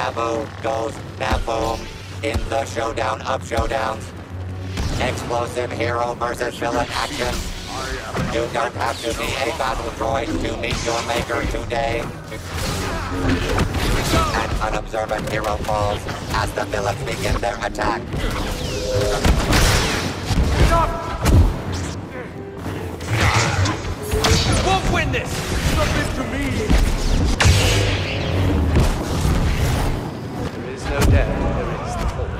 Naboo goes Naboom in the showdown of showdowns. Explosive hero versus villain action. You don't have to be a battle droid to meet your maker today. An unobservant hero falls as the villains begin their attack. Won't win this! Not this to me! There is no death, there is the fall.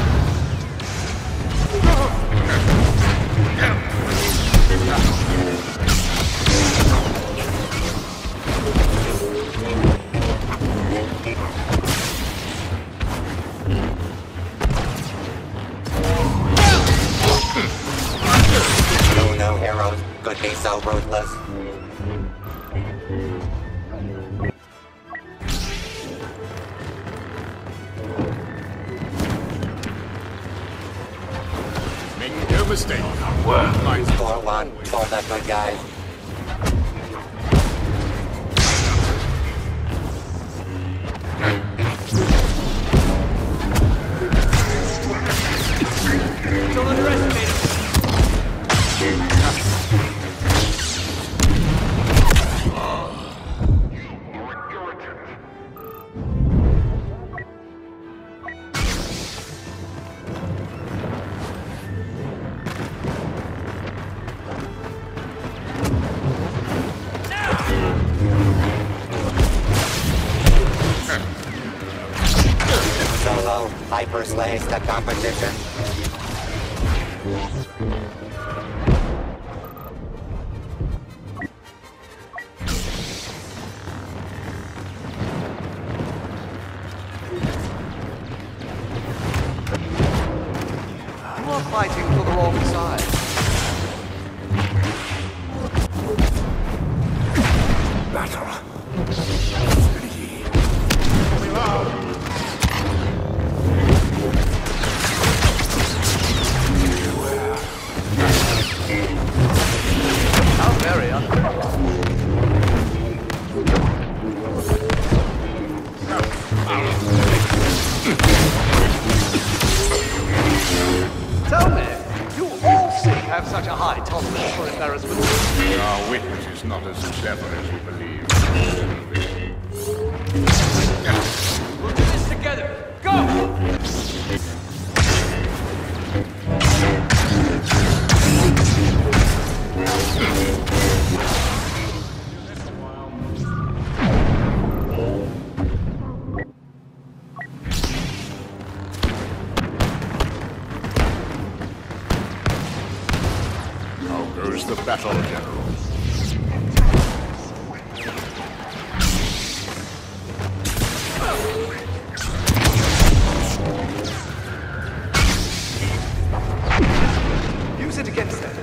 No heroes could be so ruthless. Make no mistake. Score one for the good guys. Don't underestimate him! Solo hyper slays the competition. You are fighting for the wrong side. Battle. How very unfair. Tell me, you all seem to have such a high tolerance for embarrassment. Our witness is not as clever as we believe. We'll do this together. Go! How goes the battle, General? Use it against them.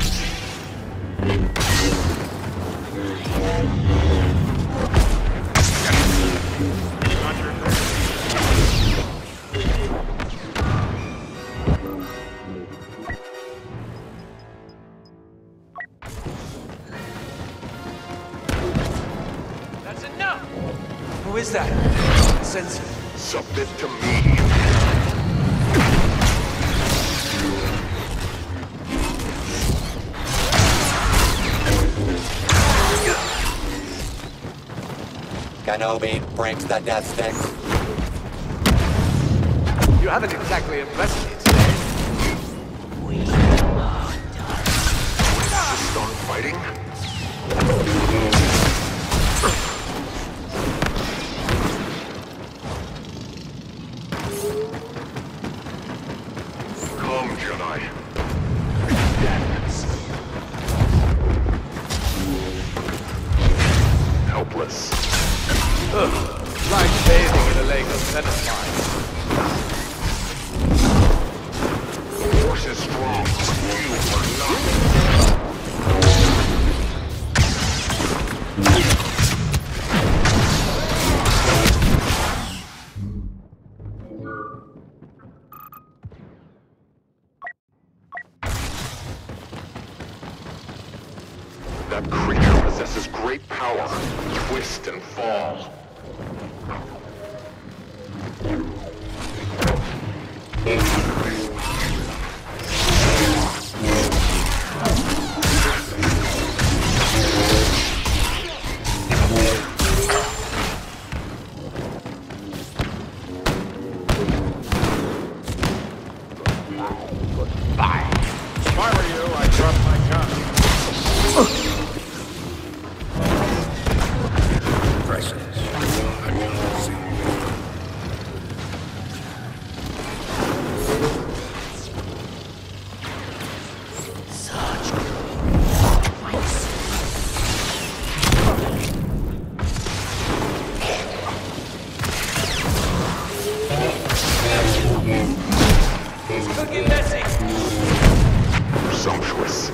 That's enough! Who is that? Sensor. Submit to me. Kenobi brings the death stick. You haven't exactly impressed me today. Insist on fighting? Come, Jedi. Helpless. Ugh, like bathing in a lake of Venice mines. Force is strong. You are not. That creature possesses great power. Twist and fall. If I were you, I'd drop my gun. Precious. I can't see. Cookie messy. Sumptuous.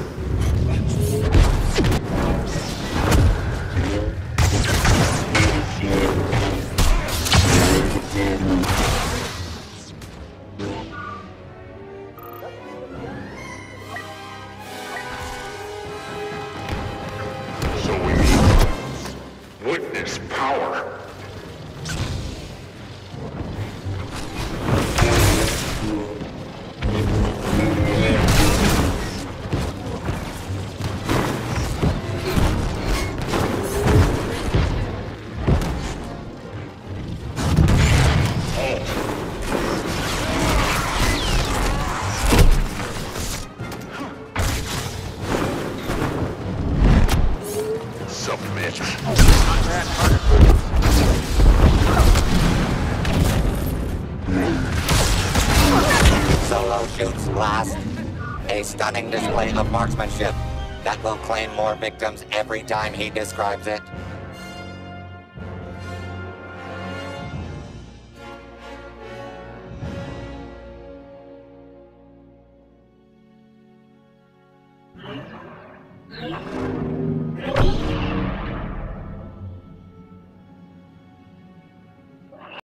So we meet. Witness power. Submit. Solo shoots last. A stunning display of marksmanship that will claim more victims every time he describes it.